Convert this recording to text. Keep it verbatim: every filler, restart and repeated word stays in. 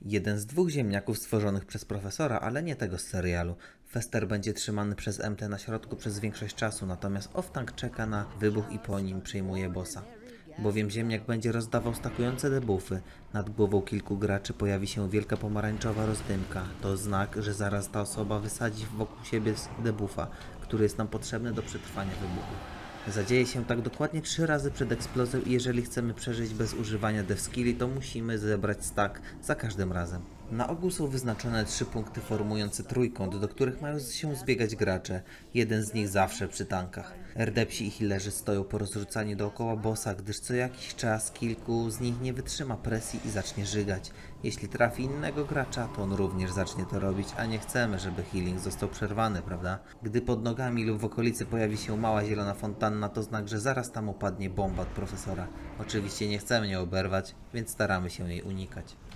Jeden z dwóch ziemniaków stworzonych przez profesora, ale nie tego z serialu. Fester będzie trzymany przez M T na środku przez większość czasu, natomiast Off-Tank czeka na wybuch i po nim przejmuje bossa. Bowiem ziemniak będzie rozdawał stakujące debuffy. Nad głową kilku graczy pojawi się wielka pomarańczowa rozdymka. To znak, że zaraz ta osoba wysadzi wokół siebie debuffa, który jest nam potrzebny do przetrwania wybuchu. Zadzieje się tak dokładnie trzy razy przed eksplozją i jeżeli chcemy przeżyć bez używania devskilli, to musimy zebrać stack za każdym razem. Na ogół są wyznaczone trzy punkty formujące trójkąt, do których mają się zbiegać gracze. Jeden z nich zawsze przy tankach. Erdepsi i healerzy stoją porozrzucani dookoła bossa, gdyż co jakiś czas kilku z nich nie wytrzyma presji i zacznie żygać. Jeśli trafi innego gracza, to on również zacznie to robić, a nie chcemy, żeby healing został przerwany, prawda? Gdy pod nogami lub w okolicy pojawi się mała zielona fontanna, to znak, że zaraz tam upadnie bomba od profesora. Oczywiście nie chcemy jej oberwać, więc staramy się jej unikać.